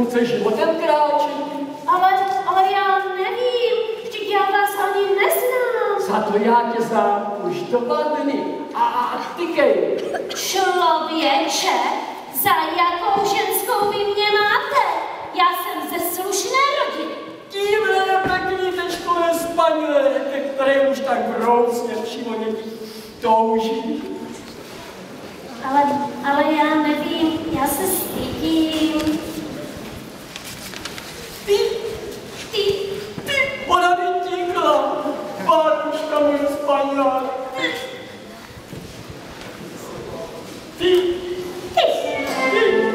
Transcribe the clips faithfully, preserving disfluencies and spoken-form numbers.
půlce životem kráčí. Ale, ale já nevím, vždyť já vás ani neznám. Za to já tě znám už dva dny. A tykej. Člověče, za jakou ženskou vy mě máte? Já jsem ze slušné rodiny. Divné, pěkný tečkové spanělé, ke které už tak vroucně přímo někdy touží. Ale, ale já nevím, já se stydím. Ty, Ty, ty, ona mi tíkla. Páruška můj spanělá. Ty, ty, ty.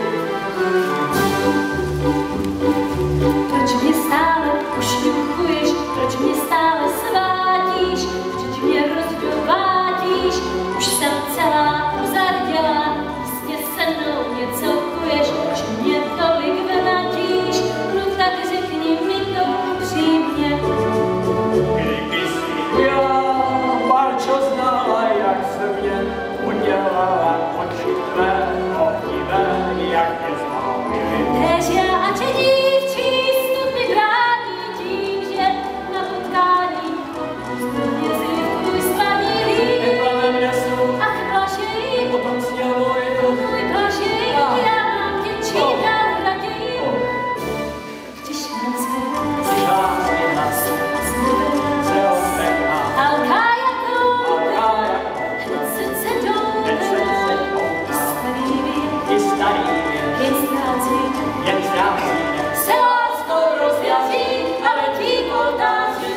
proč mě stále ušňuchuješ, proč mě stále svádíš, vždyť mě rozdovádíš, už jsem celá uzardělá, jistě se mnou něco kuješ, že mě tolik vynadíš, no tak řekni mi to upřímně. Kdyby si já, Barčo, znala, jak se mě udělala, oči tvé ohnivé, jak mě zbavili. Tež já a tě dívčí, vstup mi brání tím, že na potkání stupně si tvůj spanilý. Neplamen nesu, Ach, blažej, potom snělo je to. můj blažej, já mám tě čím dál raději. Když noc vyhlási, Žádný hlas se ozvedá. alká jako A já hned srdce Hned doutá, srdce doutá. i starý věk, i starý věk, jen ztrácí, jen ztrácí se láskou rozjazí, ale tím oltáři.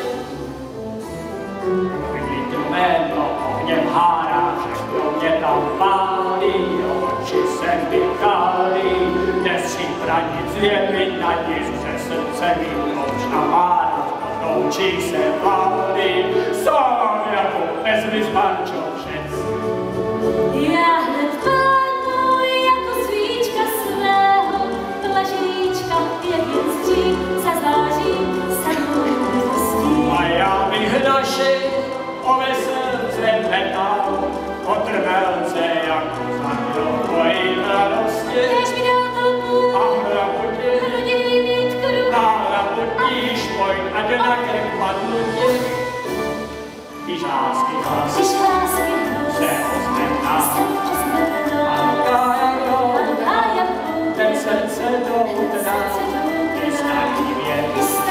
Když jméno ohněm hárá, všechno mě tam pálí, oči se mi kálí, nesřípra nic je mi na nic, přes srdce mi oč a mára, toučí se válí, sám jako vezmi z Barčo přec. Já hned pánu jako svíčka svého, blažíčka pěkně stří, zazáří se mnou hvězdí. A já bych naši o veselce metal, o trmelce jako za mojí radosti. Kéž mi dal to půl, A hrabotí, rodinný mít kruh, na hrabotí špojn, ať na krk padnu ti. Když lásky hlas když lásky hlas, se ozvedá, jsem ozvednou, alká jako alká jako ten srdce hned doutná, srdce doutá, i starý věk, i